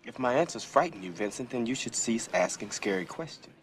If my answers frighten you, Vincent, then you should cease asking scary questions.